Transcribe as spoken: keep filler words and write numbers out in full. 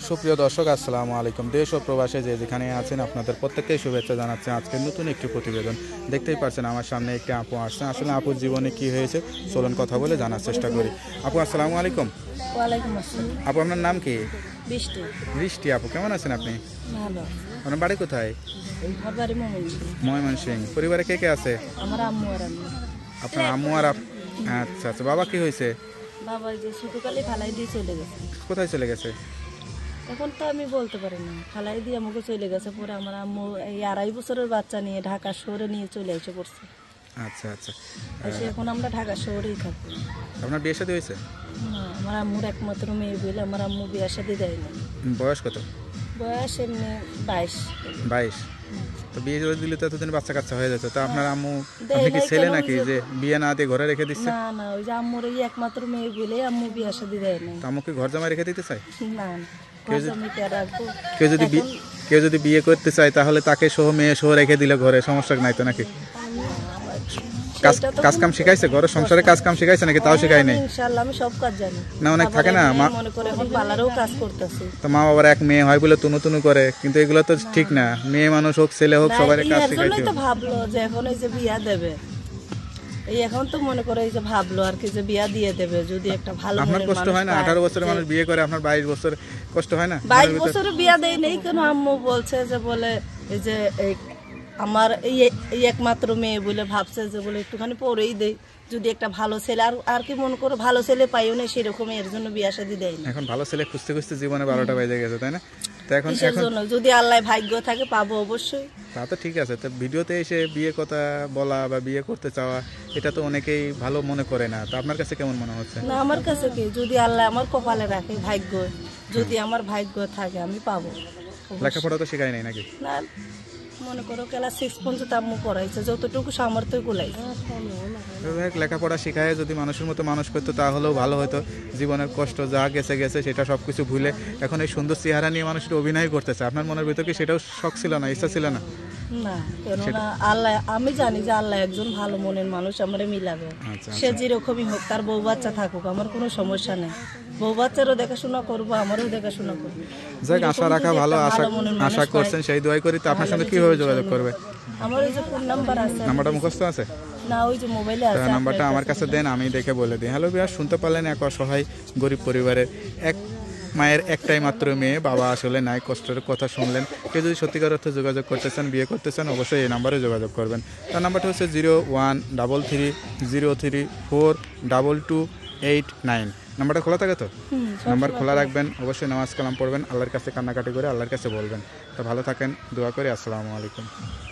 সুপ্রিয় দর্শক আসসালামু আলাইকুম। দেশ ও প্রবাসে যে যেখানে আছেন আপনাদের প্রত্যেককেই শুভেচ্ছা জানাচ্ছি। আজকে নতুন একটি প্রতিবেদন দেখতেই পাচ্ছেন আমার সামনে একটি আপু আসছে। আসলে আপুর জীবনে কি হয়েছে চলুন কথা বলে জানার চেষ্টা করি। আপু আসসালামু আলাইকুম। ওয়ালাইকুম আসসালাম। আপু আপনার নাম কি? বৃষ্টি। বৃষ্টি আপু কেমন আছেন আপনি? ভালো। আপনার বাড়ি কোথায়? আমার বাড়ি ময়মনসিংহ। ময়মনসিংহ। পরিবারে কে কে আছে? আমার আম্মু আর আমি। আপনার আম্মু আর আপ- আচ্ছা আচ্ছা। বাবা কি হয়েছে? বাবা যে শুধুকালে ফালাই দিয়ে চলে গেছে। কোথায় চলে গেছে? এখন তো আমি বলতে পারি না, ফালাই দিয়ে আমাকে চলে গেছে। পরে আমার আম্মু এই আড়াই বছরের বাচ্চা নিয়ে ঢাকা শহরে নিয়ে চলে এসে পড়ছে। আচ্ছা আচ্ছা। এসে এখন আমরা ঢাকা শহরেই থাকি। আপনার বিয়ে শাদী হয়েছে? না, আমার আম্মুর একমাত্র মেয়ে বলে আমার আম্মু বিয়ে শাদী দেয় না। বয়স কত? বয়স এমনি বাইশ। বাইশ। তো বিয়ে করে দিলে তো এতদিন বাচ্চা কাচ্চা হয়ে যেত। তো আপনার আম্মু দেয় আপনি কি নাই ছেলে কেন? নাকি ওই যে- যে বিয়ে না দিয়ে ঘরে রেখে দিচ্ছে? না না, ওই যে আম্মুর এই একমাত্র মেয়ে বলে আম্মু বিয়ে শাদী দেয় না। তো আম্মু কি ঘর জামাই রেখে দিতে চায়? না না, ঘর জমিতে রাখবো। কেউ যদি বি- কেউ যদি বিয়ে করতে চায় তাহলে তাকে সহ মেয়ে সহ রেখে দিলে ঘরে সমস্যা নাই তো নাকি? কাজ সেটা তো কাজ কাম শিখাইছে? ঘরে সংসারে কাজ কাম শিখাইছে নাকি তাও শিখাই নাই? ইনশাআল্লাহ আমি সব কাজ জানি। না অনেক থাকে না আবার মা, এমনি মনে করে এখন পার্লারেও কাজ করতেছি। তো মা বাবার এক মেয়ে হয় বলে তুনু তুনু করে, কিন্তু এগুলো তো ঠিক না। মেয়ে মানুষ হোক ছেলে হোক সবাই কাজ এর শিখাইতে জন্যই তো হবে। ভাবলো যে এখন এই যে বিয়া দেবে, এই এখন তো মনে করে এই যে ভাবলো আর কি যে বিয়া দিয়ে দেবে যদি একটা ভালো আপনার মনের কষ্ট মানুষ হয় না? পায়। আঠারো বছরের মানুষ বিয়ে করে, আপনার বাইশ বছর কষ্ট হয় না? বাইশ মনের ভিতর- বছরে বিয়া দেয় নেই কেন? আম্মু বলছে যে বলে এই যে এই আমার এই এই একমাত্র মেয়ে বলে ভাবছে যে বলে একটুখানি পরেই দেই যদি একটা ভালো ছেলে, আর আর কি মনে করো ভালো ছেলে পাইও না সেরকম, এর জন্য বিয়া শাদী দেয় না। এখন ভালো ছেলে খুঁজতে খুঁজতে জীবনে বারোটা বেজে গেছে, তাই না? তো এখন কিসের এখন জন্য? যদি আল্লাহ ভাগ্য থাকে পাবো অবশ্যই। তা তো ঠিক আছে। তো ভিডিওতে এসে বিয়ে কথা বলা বা বিয়ে করতে চাওয়া এটা তো অনেকেই ভালো মনে করে না। তো আপনার কাছে কেমন মনে হচ্ছে? না, আমার কাছে কি, যদি আল্লাহ আমার কপালে রাখে ভাগ্য, যদি আমার ভাগ্য থাকে আমি পাবো। লেখাপড়া তো শেখায় নাই নাকি? না, মনে করো ক্লাস সিক্স পর্যন্ত আম্মু পড়াইছে, যতটুকু সামর্থ্য কুলাইছে। তো দেখ, লেখাপড়া শিখায় যদি মানুষের মতো মানুষ করতো তাহলেও ভালো হতো। জীবনের কষ্ট যা গেছে গেছে সেটা সব কিছু ভুলে এখন এই সুন্দর চেহারা নিয়ে মানুষের অভিনয় করতেছে। আপনার মনের ভিতর কি সেটাও শখ ছিল না, ইচ্ছা ছিল না? না, কেননা আল্লাহ, আমি জানি যে আল্লাহ একজন ভালো মনের মানুষ আমারে মিলাবে। আচ্ছা সে যেরকমই হোক, তার বউ বাচ্চা থাকুক, আমার কোনো সমস্যা নেই। বউ বাচ্চারও দেখাশোনা করবো, আমারও দেখাশোনা করবো। যাক, আশা রাখা ভালো। আশা আশা করছেন, সেই দোয়াই করি। তো আপনার সঙ্গে কিভাবে যোগাযোগ করবে? আমার ওই যে ফোন নাম্বার আছে। নাম্বারটা মুখস্থ আছে? না, ওই যে মোবাইলে তো আছে। নাম্বারটা আমার কাছে দেন, আমি দেখে বলে দিই। হ্যালো বিয়ার, শুনতে পারলেন এক অসহায় গরিব পরিবারের এক মায়ের একটাই মাত্র মেয়ে, বাবা আসলে নাই, কষ্টের কথা শুনলেন। কেউ যদি সত্যিকার অর্থে যোগাযোগ করতে চান, বিয়ে করতে চান, অবশ্যই এই নাম্বারে যোগাযোগ করবেন। তার নাম্বারটা হচ্ছে zero one double three zero three four double two eight nine. নাম্বারটা খোলা থাকে তো? নাম্বার খোলা রাখবেন, অবশ্যই নামাজ কালাম পড়বেন, আল্লাহর কাছে কান্নাকাটি করে আল্লাহর কাছে বলবেন। তো ভালো থাকেন, দোয়া করি। আসসালামু আলাইকুম।